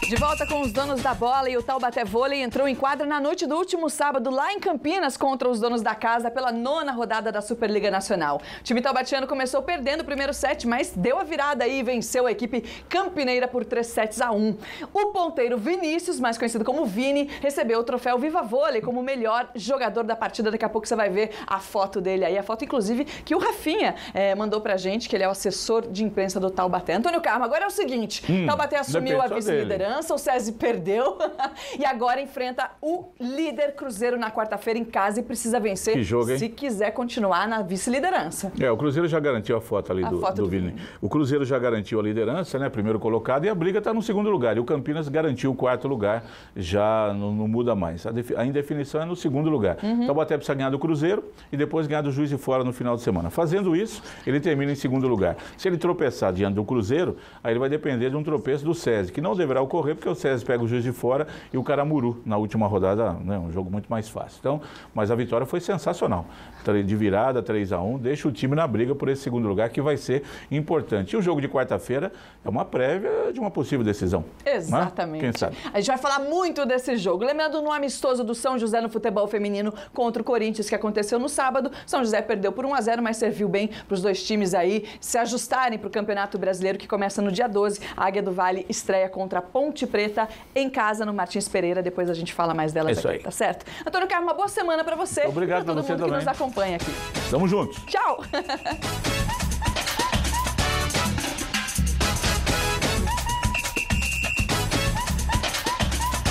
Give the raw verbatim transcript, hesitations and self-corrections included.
De volta com os donos da bola, e o Taubaté Vôlei entrou em quadra na noite do último sábado lá em Campinas contra os donos da casa pela nona rodada da Superliga Nacional. O time taubatiano começou perdendo o primeiro set, mas deu a virada aí e venceu a equipe campineira por três sets a um. O ponteiro Vinícius, mais conhecido como Vini, recebeu o troféu Viva Vôlei como o melhor jogador da partida. Daqui a pouco você vai ver a foto dele aí, a foto inclusive que o Rafinha é, mandou pra gente, que ele é o assessor de imprensa do Taubaté. Antônio Carmo, agora é o seguinte, hum, Taubaté assumiu a vice-liderança, o SESI perdeu e agora enfrenta o líder Cruzeiro na quarta-feira em casa e precisa vencer que jogo, hein? Se quiser continuar na vice-liderança. É, o Cruzeiro já garantiu a foto ali a do, foto do, do Vini. Vini. O Cruzeiro já garantiu a liderança, né? Primeiro colocado, e a briga está no segundo lugar. E o Campinas garantiu o quarto lugar, já não, não muda mais. A, defi a indefinição é no segundo lugar. Uhum. Taubaté precisa ganhar do Cruzeiro e depois ganhar do Juiz de Fora no final de semana. Fazendo isso, ele termina em segundo lugar. Se ele tropeçar diante do Cruzeiro, aí ele vai depender de um tropeço do SESI, que não deverá ocorrer, porque o SESI pega o Juiz de Fora e o Caramuru na última rodada, né, um jogo muito mais fácil. Então, mas a vitória foi sensacional. De virada, três a um, deixa o time na briga por esse segundo lugar, que vai ser importante. E o jogo de quarta-feira é uma prévia de uma possível decisão. Exatamente. Quem sabe? A gente vai falar muito desse jogo. Lembrando no amistoso do São José no futebol feminino contra o Corinthians, que aconteceu no sábado. São José perdeu por um a zero, mas serviu bem para os dois times aí se ajustarem para o Campeonato Brasileiro, que começa no dia doze. A Águia do Vale estreia contra a Ponte Preta em casa no Martins Pereira. Depois a gente fala mais delas Isso aqui, aí. Tá certo? Antônio Carmo, uma boa semana para você. Obrigado e pra todo pra você mundo também. que nos acompanha aqui. Tamo juntos. Tchau!